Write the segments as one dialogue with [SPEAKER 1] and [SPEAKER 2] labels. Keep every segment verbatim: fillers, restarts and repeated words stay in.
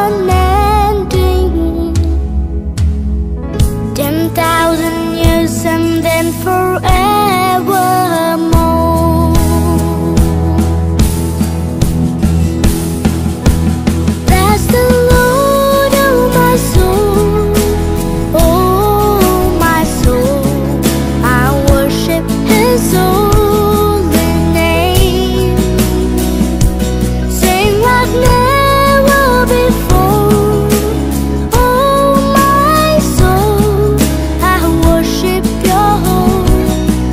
[SPEAKER 1] unending. Ten thousand years and then forevermore. Bless the Lord, oh my soul, oh my soul. I worship His holy name. Sing like never before, oh my soul. I worship Your holy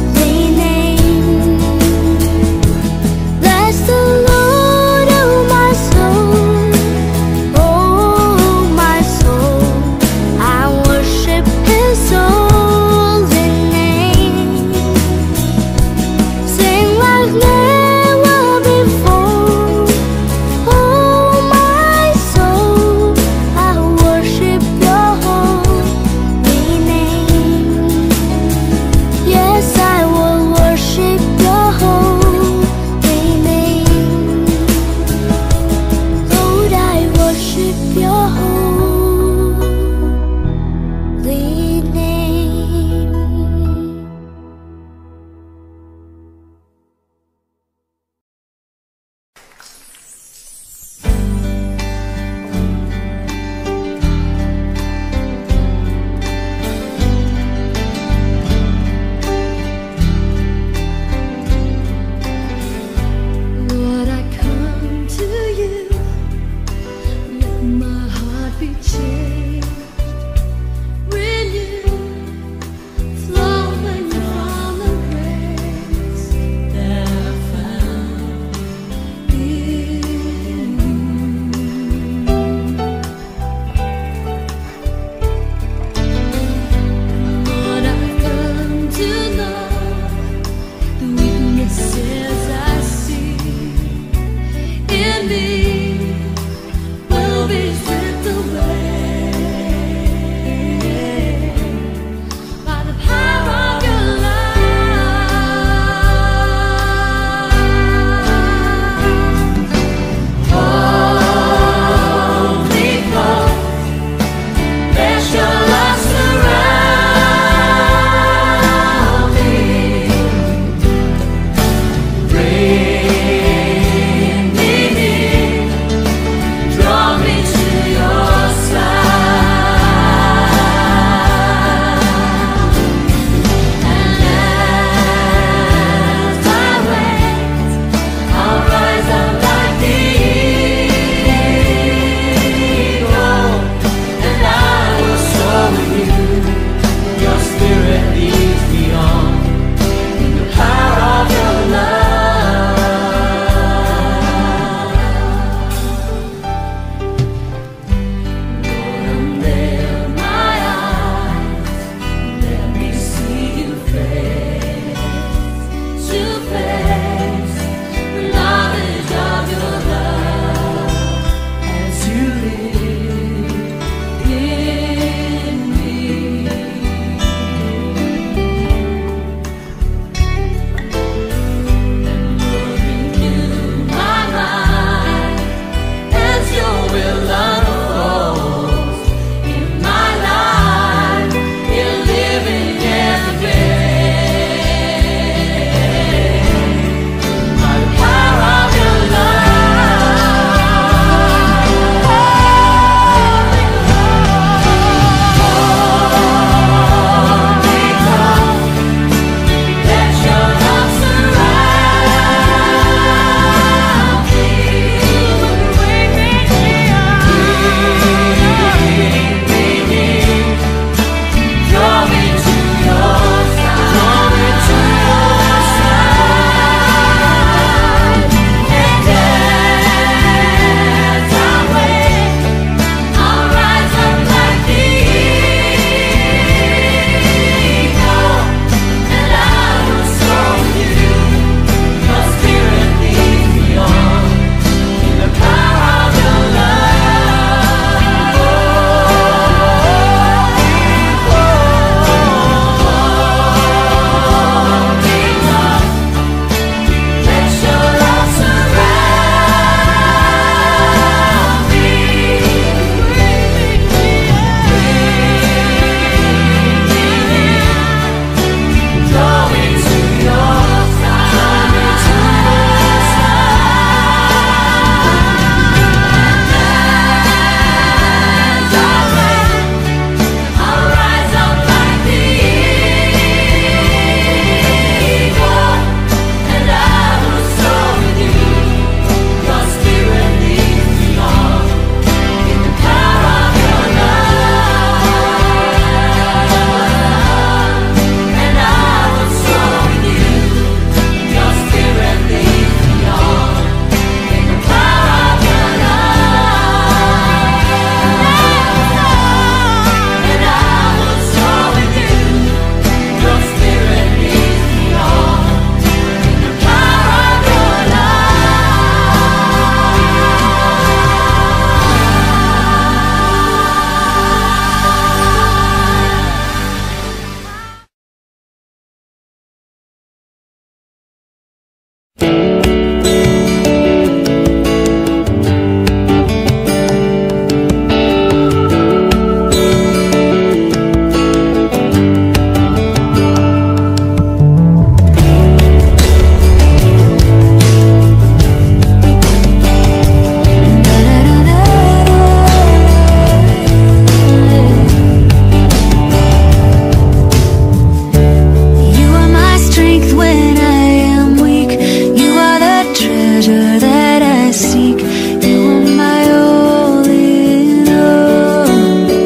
[SPEAKER 2] treasure that I seek. You are my all in all.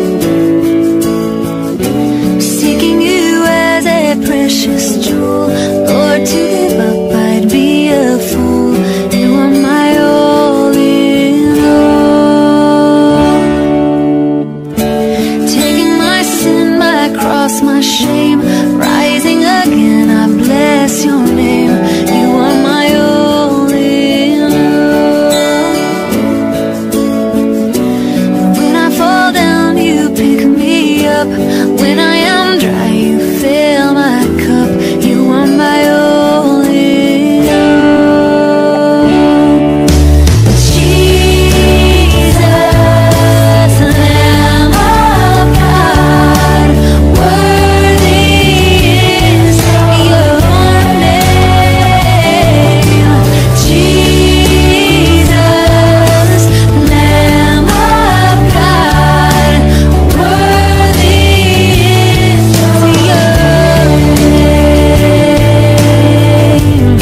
[SPEAKER 2] Seeking you as a precious jewel, Lord, to give up I'd be a fool. You are my all in all. Taking my sin, my cross, my shame, rising again, I bless your name. You are my all in all. When I fall down, you pick me up. When I am dry, you fill my cup. You are my all in all. Jesus, Lamb of God, worthy is your name. Jesus, Lamb of God, worthy is your name.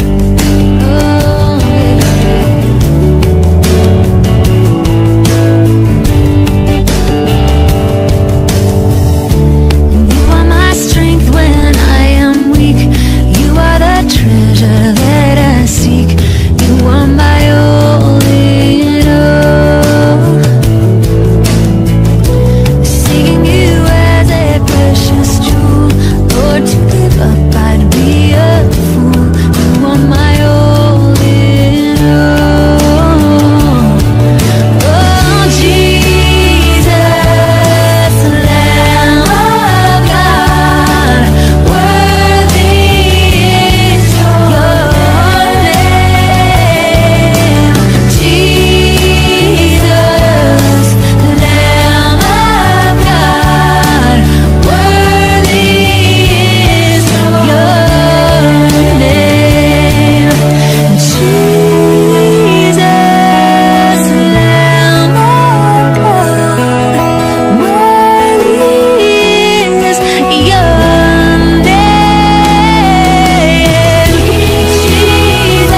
[SPEAKER 2] You are my strength when I am weak. You are the treasure that I seek. You are my all in all. Seeking you as a precious jewel, Lord, to give up I'd be a fool. You are my all in all. Oh, Jesus, Lamb of God, worthy is your name. Jesus, Lamb of God, worthy is your name. Jesus, Lamb of God, worthy is your name. Jesus,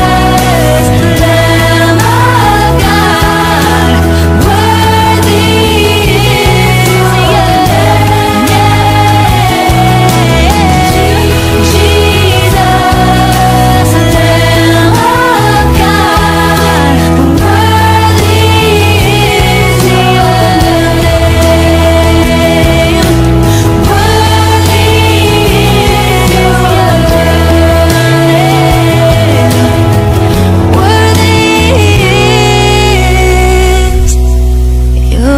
[SPEAKER 2] Lamb of God, worthy is your name. Jesus, Lamb of God, worthy is your name. Worthy is your name. Worthy is your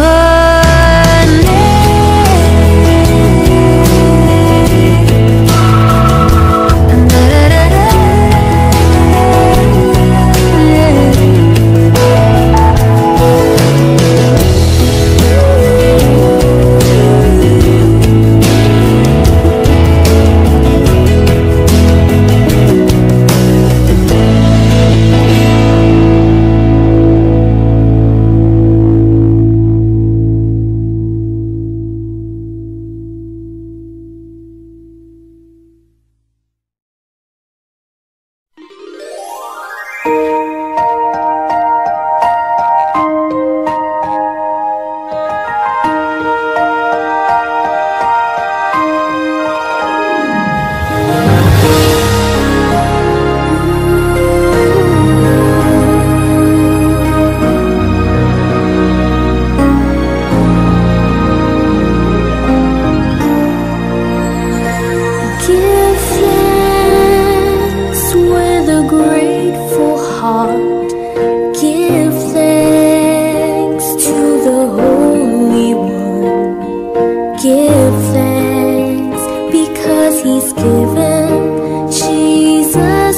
[SPEAKER 2] Give thanks with a grateful heart. Give thanks to the Holy One. Give thanks because He's given Jesus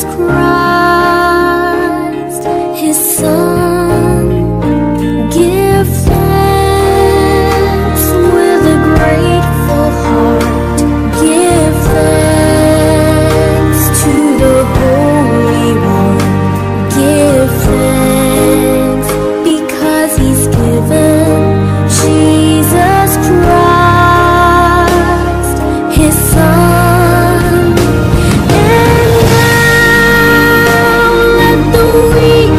[SPEAKER 2] Christ, His Son. Give thanks with a grateful heart. Give thanks to the Holy One. Give thanks because He's given Jesus Christ, His Son. And now let the weak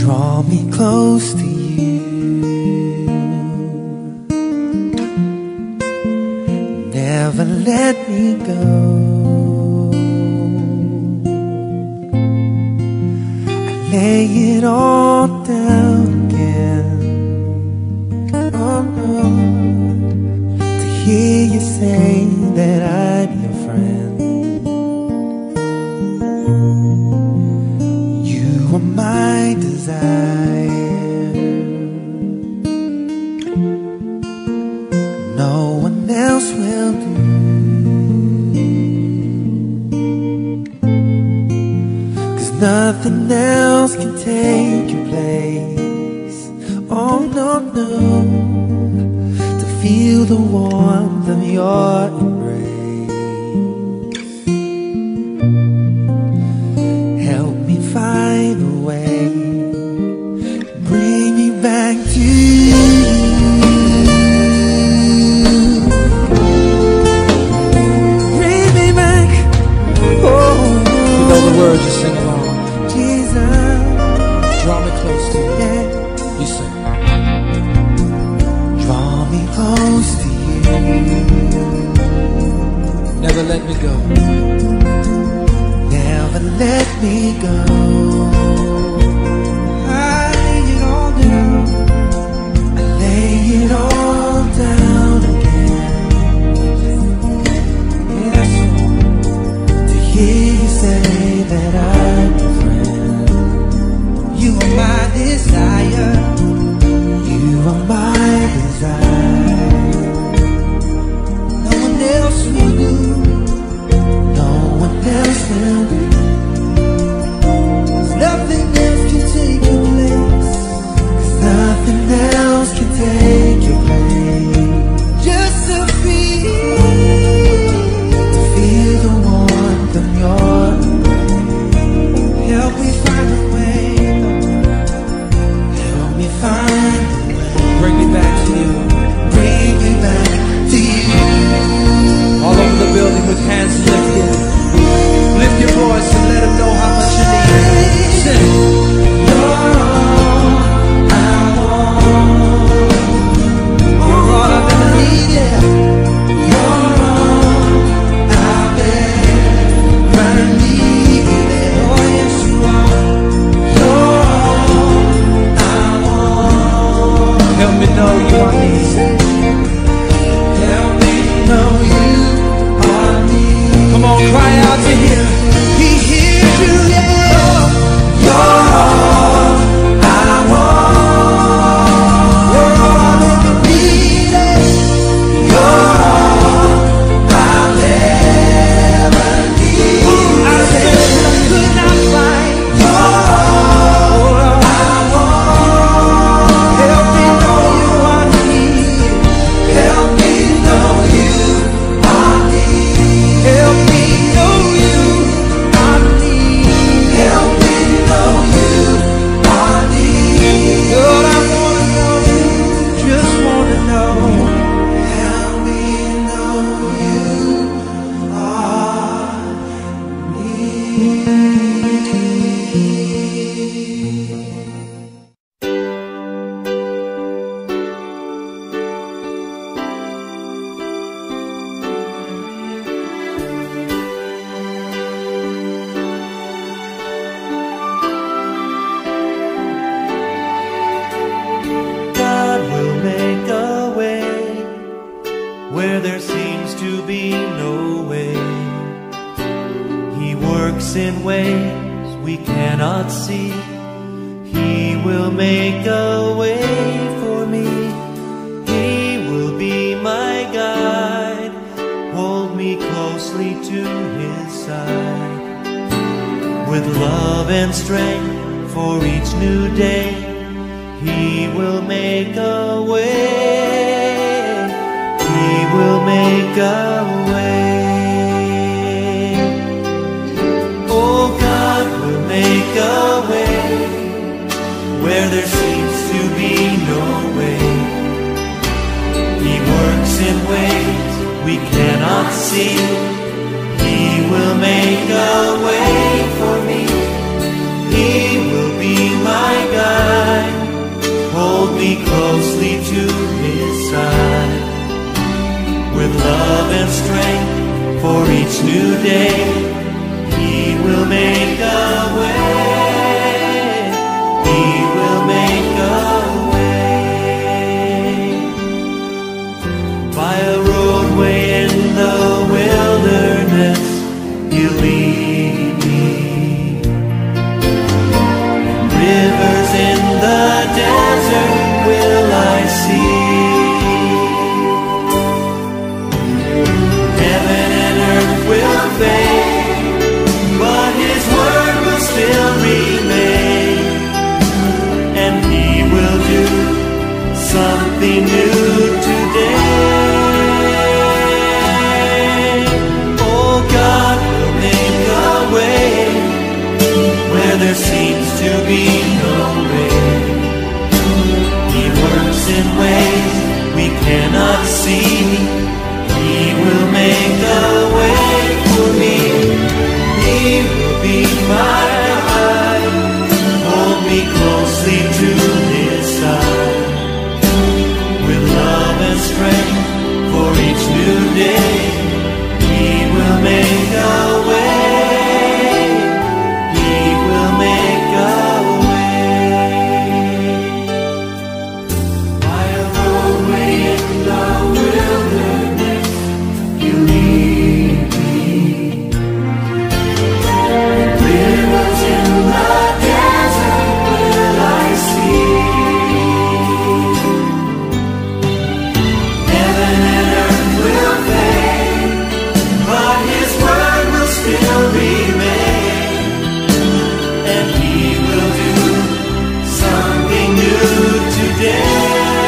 [SPEAKER 3] Draw me close to you, never let me go. I lay it all down again, oh no, to hear you say that I'm your friend. You are my desire, no one else will do. 'Cause nothing else can take your place. Oh no, no, to feel the warmth of your embrace. Help me find a way, bring me back to you. Bring me back, oh. You know the words, you sing along. Jesus, draw me close to you. Yeah. You sing. Draw me close to you. Never let me go. Never let me go. It all down again. Yes, to hear you say that I'm your friend. You are my desire. You are my desire. No one else will do. No one else will do. 'Cause nothing else can take your place. 'Cause nothing else can take your place. Just to feel, to feel the warmth of your embrace. Help me find a way, help me find a way. Bring me back to you, bring me back to you. All over the building with hands lifted, lift your voice and let them know how much you need it. Sing. Help me know you are me. Help me know you are me. Come on, cry out to him. He hears you, yeah. You're all I want. You're all I need. You're all I'll ever need. I said I could not find. You're all I want. Help me know you are near. Help me know you are near. Help me know you are near. Help me know you are near. Lord, I wanna know you, just wanna know. Help me know you are near. God will make a way where there seems to be no way. He works in ways we cannot see. He will make a way for me. He will be my guide, hold me closely to his side. With love and strength for each new day, he will make a way. He will make a way. Oh, God will make a way where there seems to be no way. He works in ways we cannot see. He will make a way for me. He will be my God. new day, He will make a way. He will make a way. By a roadway in the wilderness, He'll lead me. Rivers in the desert will I see. Heaven and earth will fade, but His word will still remain. And He will do something new today. Oh, God will make a way where there seems to be no way. He works in ways we cannot see. He will make a way for me. He will be my guide, hold me closely to His side. With love and strength for each new day, He will make a way. He will make a way. By a roadway in the wilderness, You lead me. Rivers in the desert will I see. Heaven and earth will fade, but His word will still remain. And He will do something new today.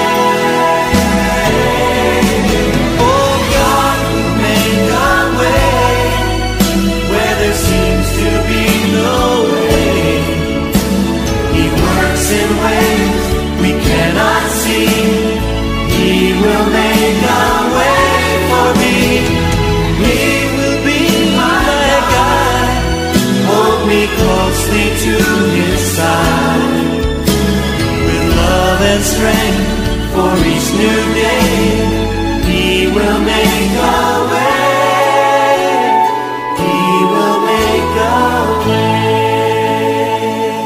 [SPEAKER 3] Oh, God will make a way where there seems to be no way. He works in ways we cannot see. He will make a way for me. He will be my guide, hold me closely to His side. With love and strength for each new day, He will make a way. He will make a way.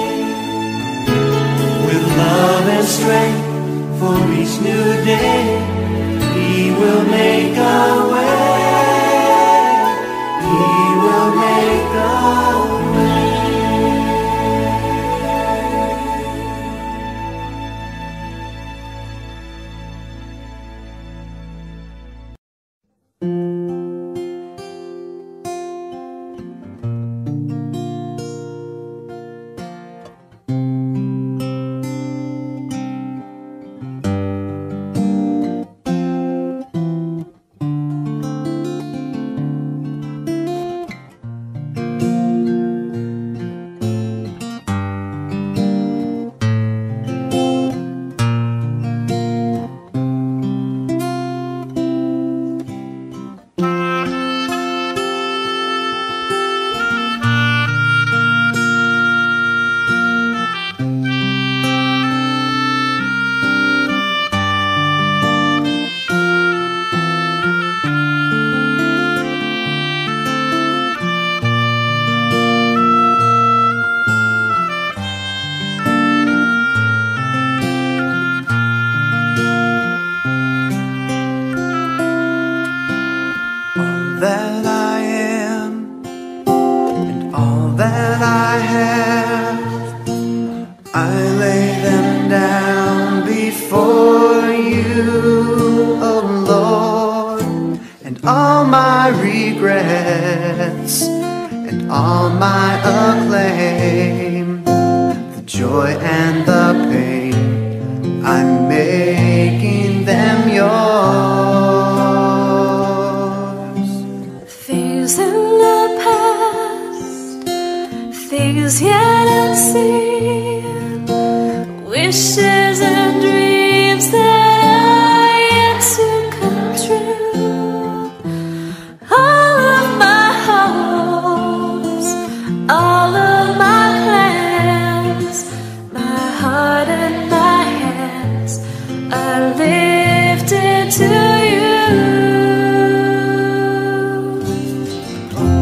[SPEAKER 3] With love and strength for each new day, He will make a way. He will make a way.
[SPEAKER 4] That I am and all that I have, I lay them down before You, oh Lord. And all my regrets and all my acclaim, the joy and the pain, I'm making them Yours.
[SPEAKER 2] Things in the past, things yet unseen, wishes and dreams that are yet to come true. All of my hopes, all of my plans, my heart and my hands are lifted to You.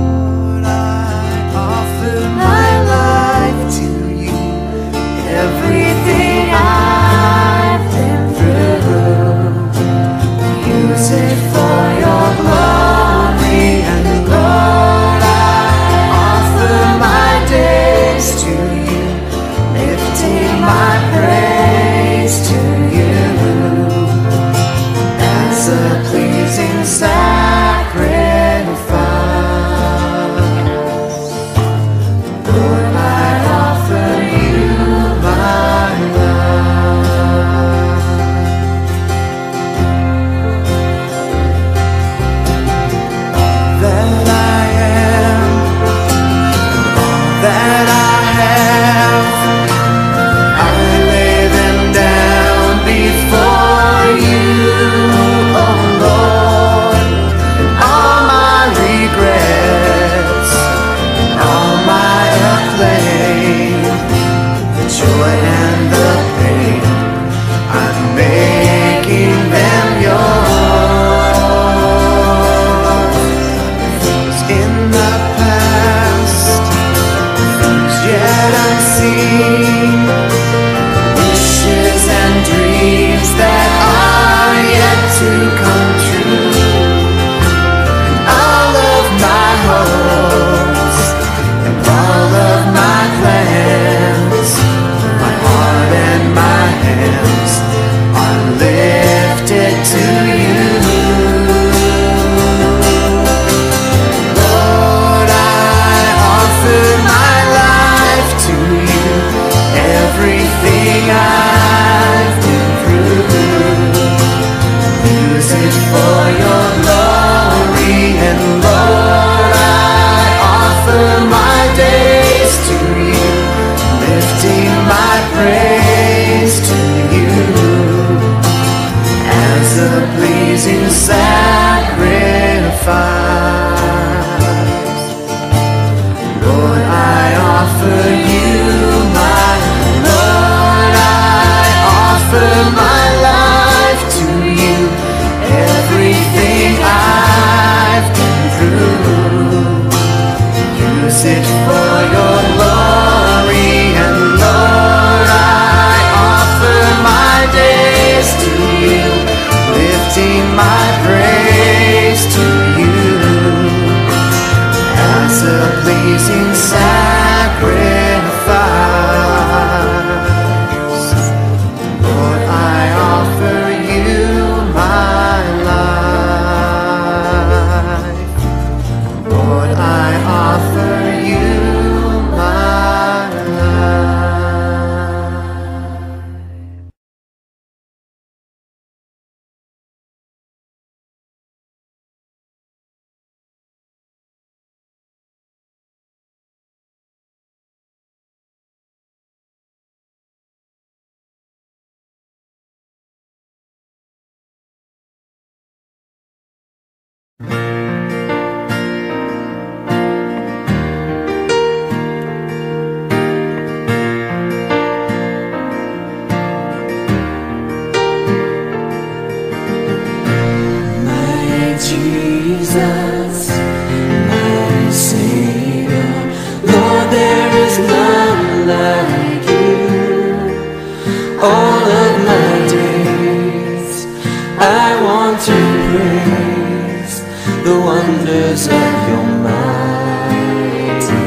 [SPEAKER 3] all of my days. I want to praise the wonders of your mighty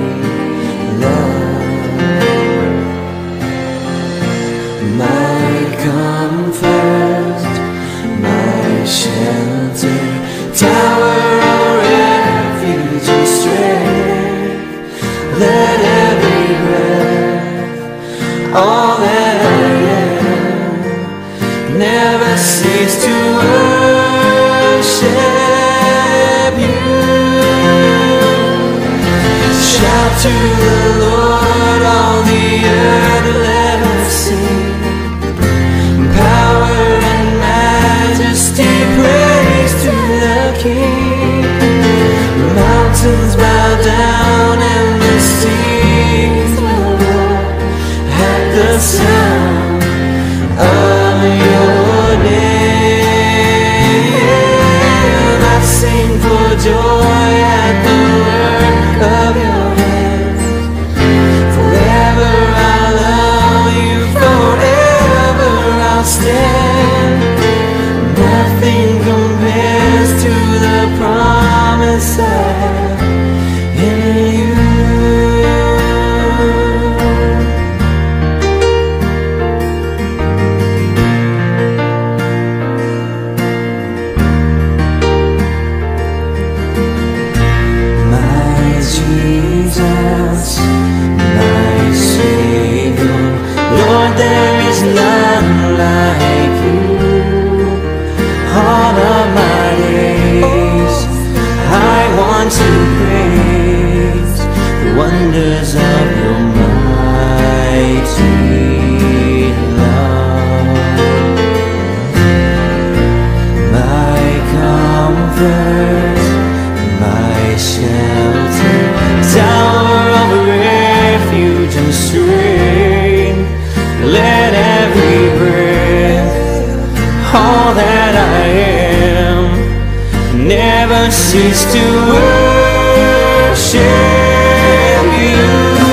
[SPEAKER 3] love. My comfort, my shelter, tower of refuge and strength. Let every breath, all that I am, never cease to worship you. Shout to the Lord, all the earth, let us sing. Power and majesty, praise to the King. The mountains bow down and the seas will roar at the sound of your name. I sing for joy at the work of your hands. Forever I'll love you, forever I'll stand. Nothing compares to the promise I have in you. My Jesus, my Savior, Lord, there is none like you. All of my days, I want to praise the wonders of your mighty love. My comfort, my shelter, tower of refuge and strength. Let every breath, all that I am, never cease to worship you.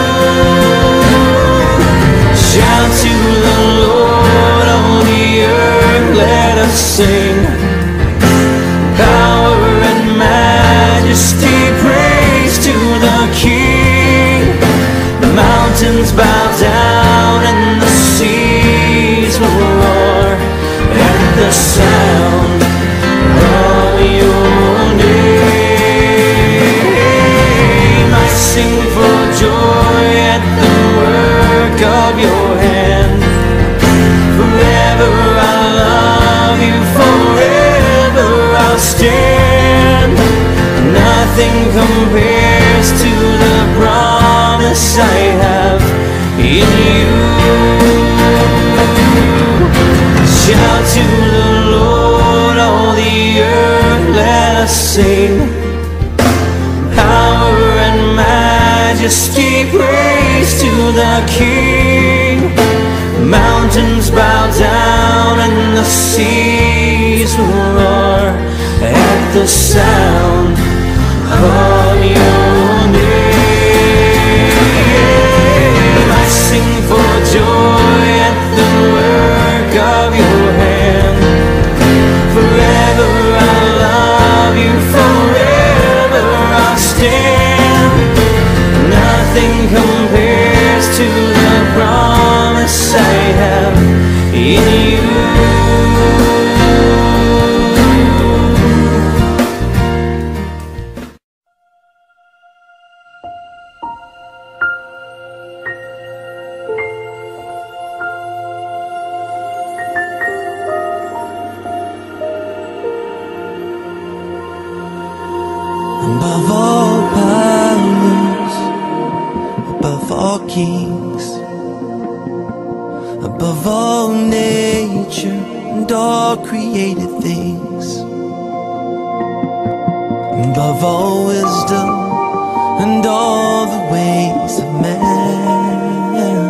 [SPEAKER 3] Shout to the Lord, all the earth, let us sing. Power and majesty, praise to the King. The mountains bow down and the seas will roar at the sound of your name. I sing for joy at the work of your hand. Forever I'll love you, forever I'll stand. Nothing compares to the promise I have in you. Shout to the Lord, all the earth, let us sing. Power and majesty, praise to the King. Mountains bow down and the seas will roar at the sound of your name. I sing for joy at the work of your hand. Forever I'll love you, forever I'll stand. Nothing compares to the promise I have in you.
[SPEAKER 5] Above all powers, above all kings, above all nature and all created things, above all wisdom and all the ways of man.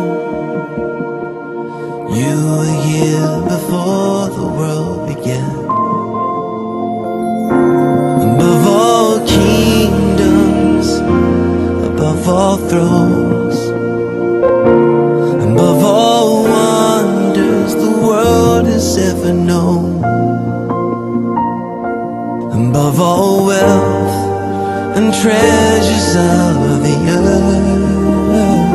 [SPEAKER 5] You were here before the world began. Above all kingdoms, above all thrones, above all wonders ever known. Above all wealth and treasures of the earth,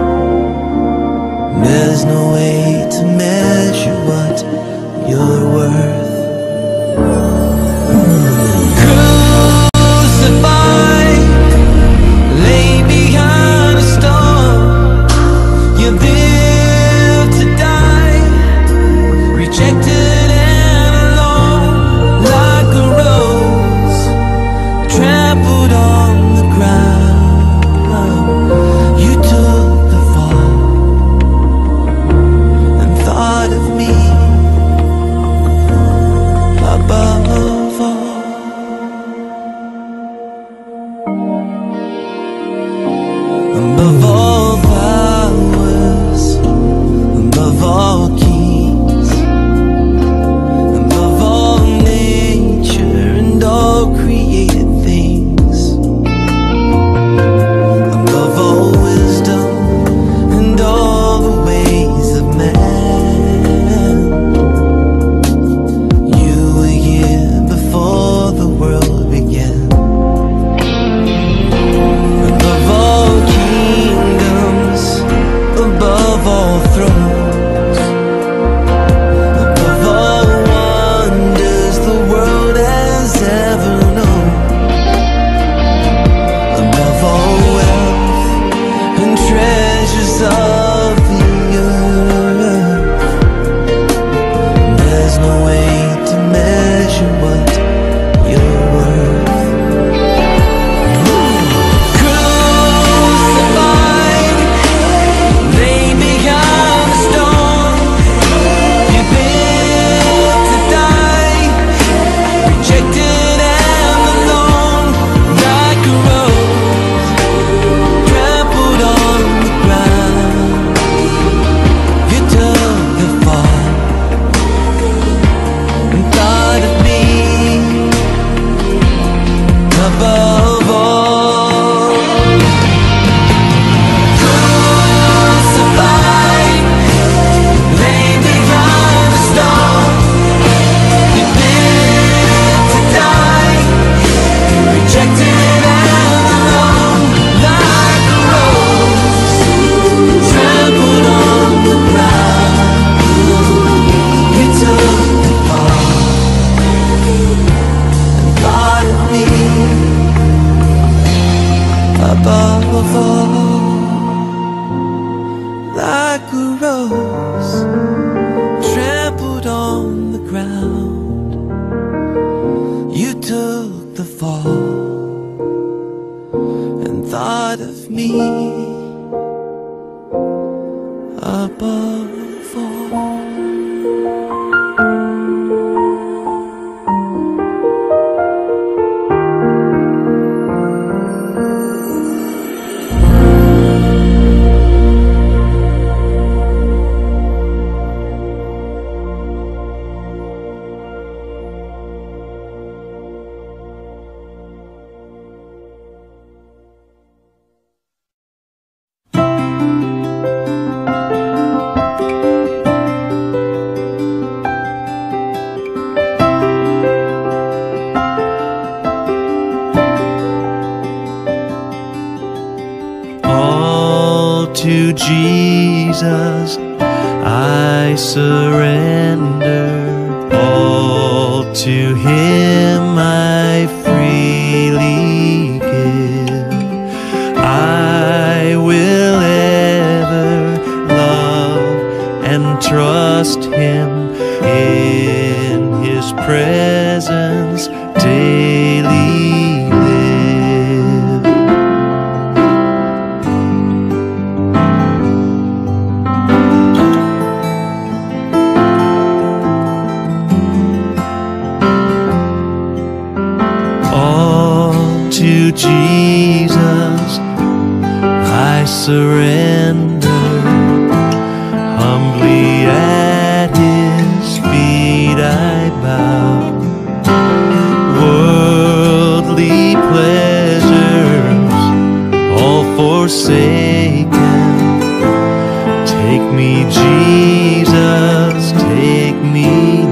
[SPEAKER 5] there's no way to measure what you're worth. Crucified, lay behind a stone, you live to die, rejected and alone, like a rose trampled on the ground. You took the fall and thought of me above all. Above all powers, above all kings, above all nature and all created things, above all wisdom and all the ways of man. You were here before the world began. Above all kingdoms, above all thrones, above all wonders the world has ever known, above all wealth and treasures of the earth, there's no way to measure what you're worth. Crucified, lay behind a stone, you live to die, rejected and alone, like a rose trampled on the ground. You took the fall and thought of me above all. Crucified, lay behind a stone, you live to die, rejected and alone, like a rose trampled on the ground. You took the fall and thought of me above all, like a rose trampled on the ground. You took the fall and thought of me above all. All to Jesus I surrender, all to Him I freely give. I will ever love and trust Him, in His presence daily live. All to Jesus I surrender, humbly at His feet I bow. Worldly pleasures all forsaken, take me, Jesus, take me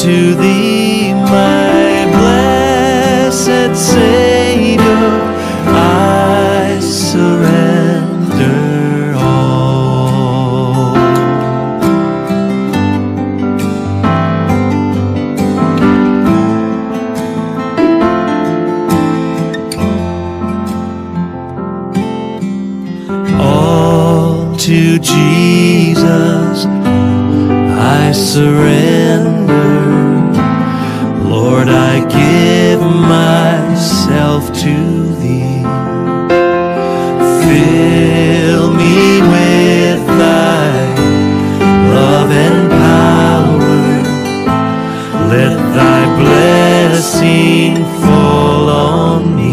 [SPEAKER 5] to thee, my blessed Savior, I surrender all. All to Jesus I surrender. Lord, I give myself to thee. Fill me with thy love and power. Let thy blessing fall on me.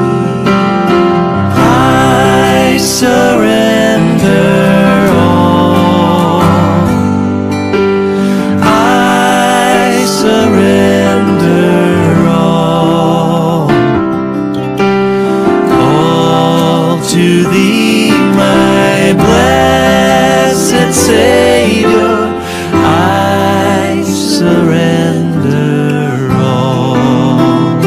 [SPEAKER 5] I surrender all. I surrender all. All to thee, my blessed Savior, I surrender all.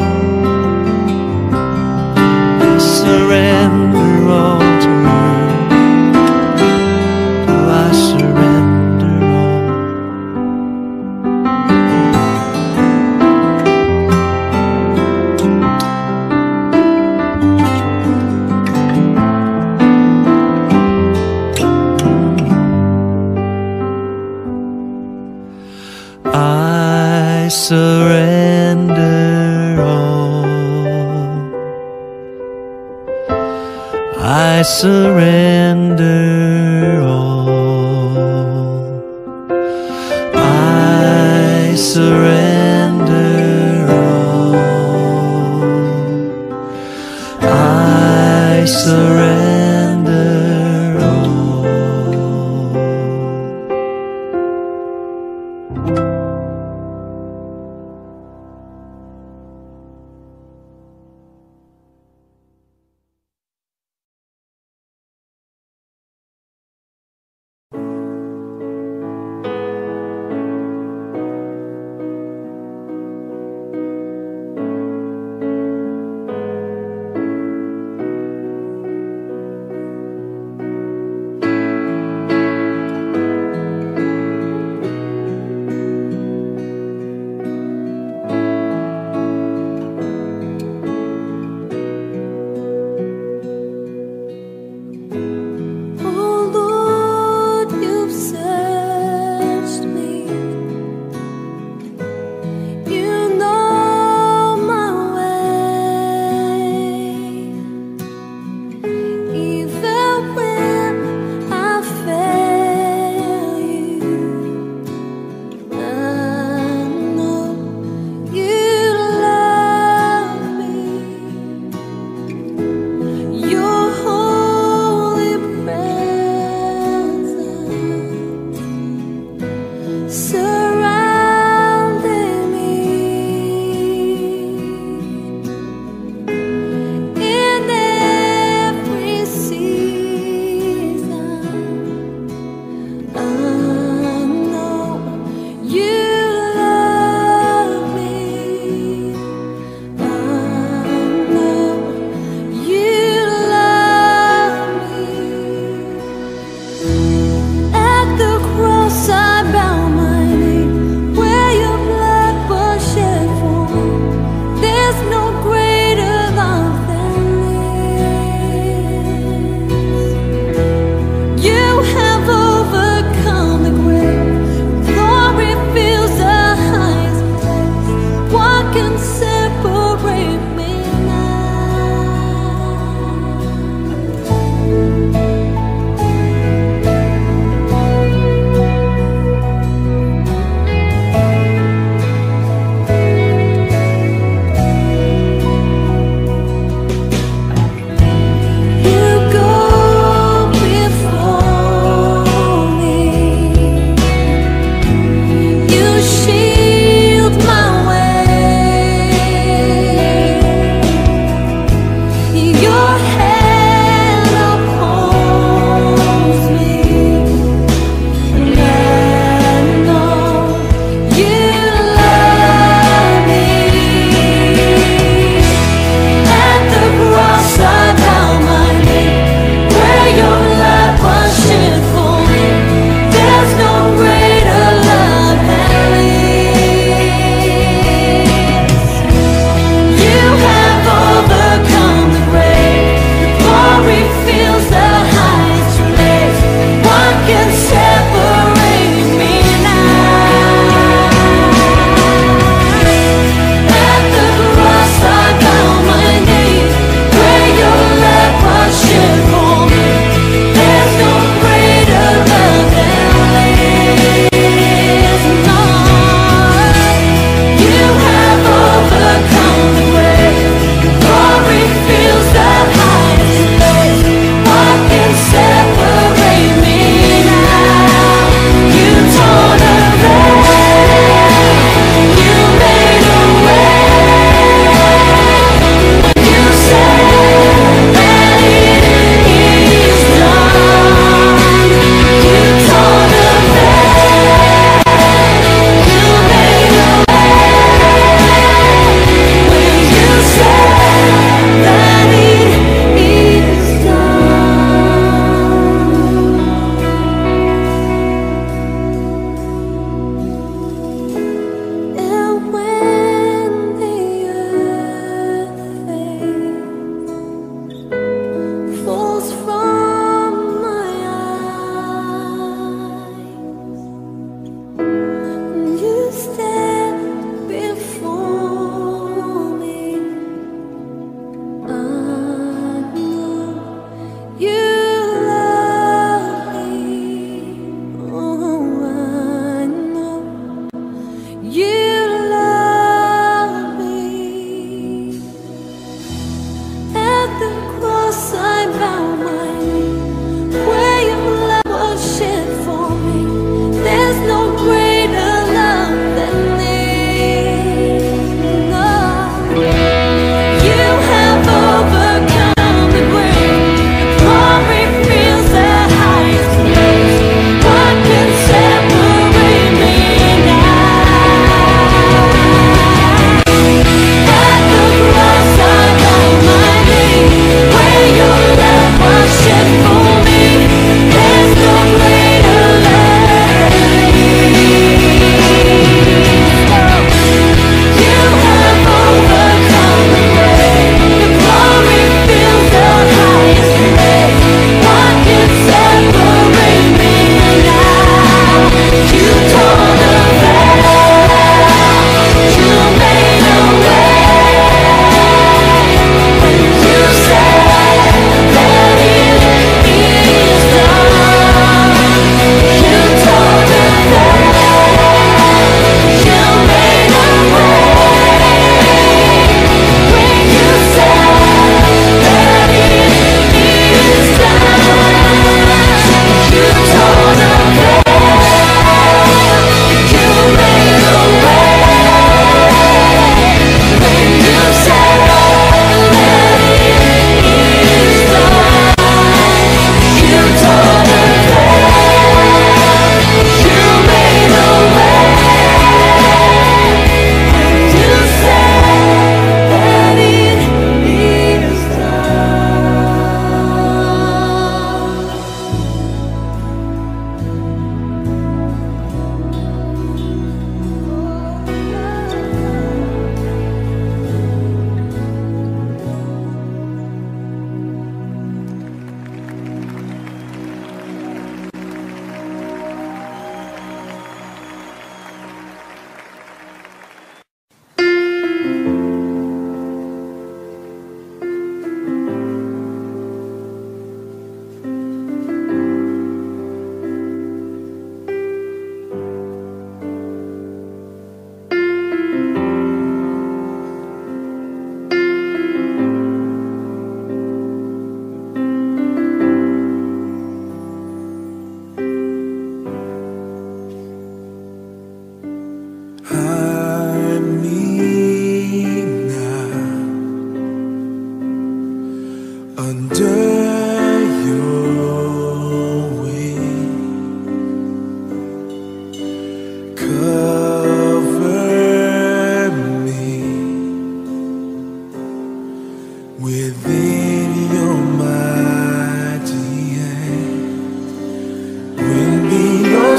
[SPEAKER 5] I surrender all to you. Oh, I surrender all. I surrender all. I surrender all. I surrender all. I surrender all.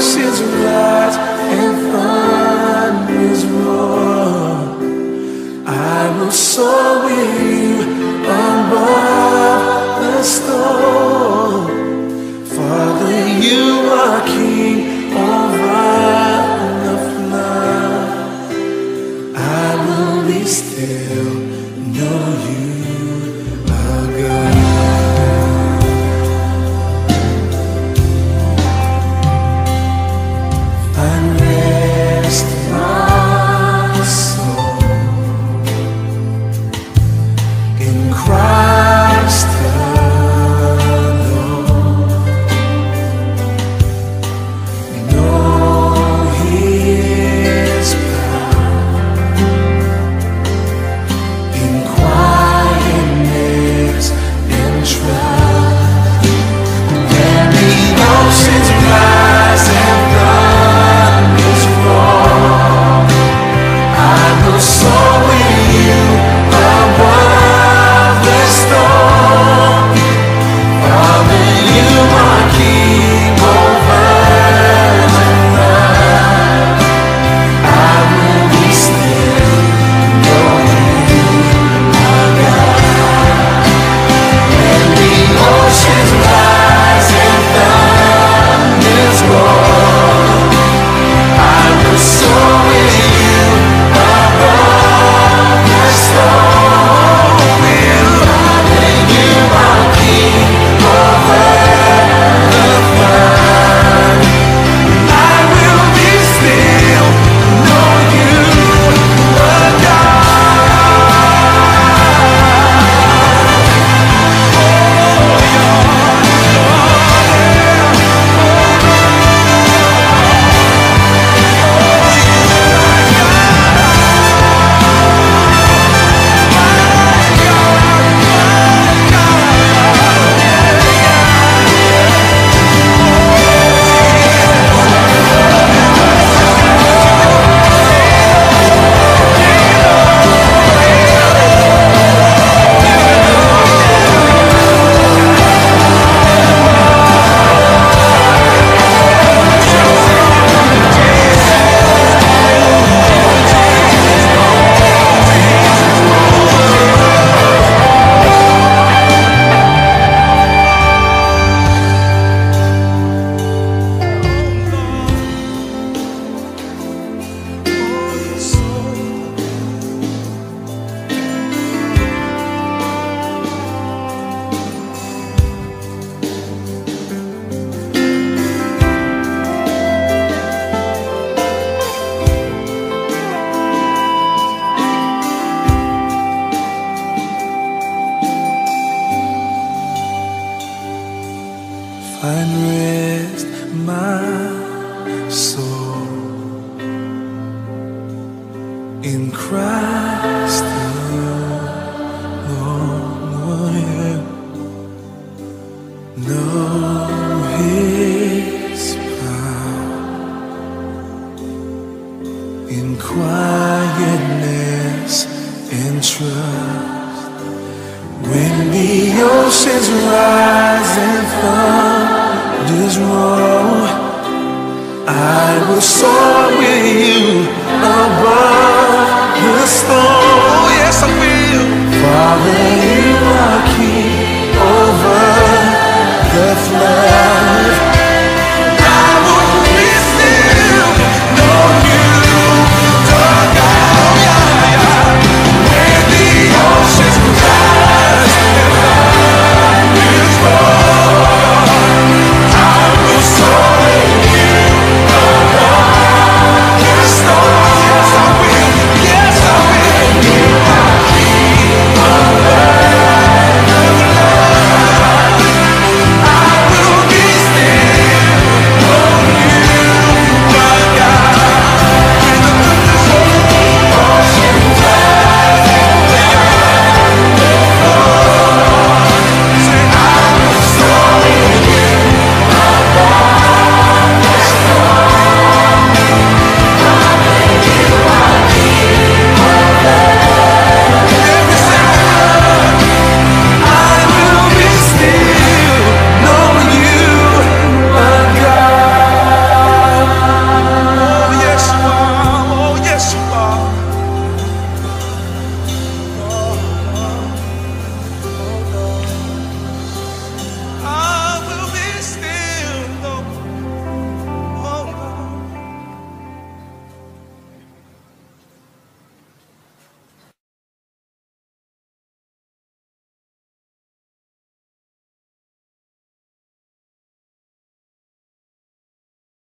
[SPEAKER 3] oceans rise and thunders roar, I will soar with you above the storm. Father, you are king over the flood. I will be still, know you are God. Find rest in my soul in Christ alone. Know His power in quietness and trust. When the oceans rise and thunders roar, I will soar with you above the storm. Father, you are king over the flood. I will be still, know you are God. When the oceans rise and thunders roar, I will soar with you above the storm. Father, you are king over the flood. I will be still, know you are find rest, my soul in Christ alone. Know His power in quietness and trust. When the oceans rise and thunders roar, I will soar with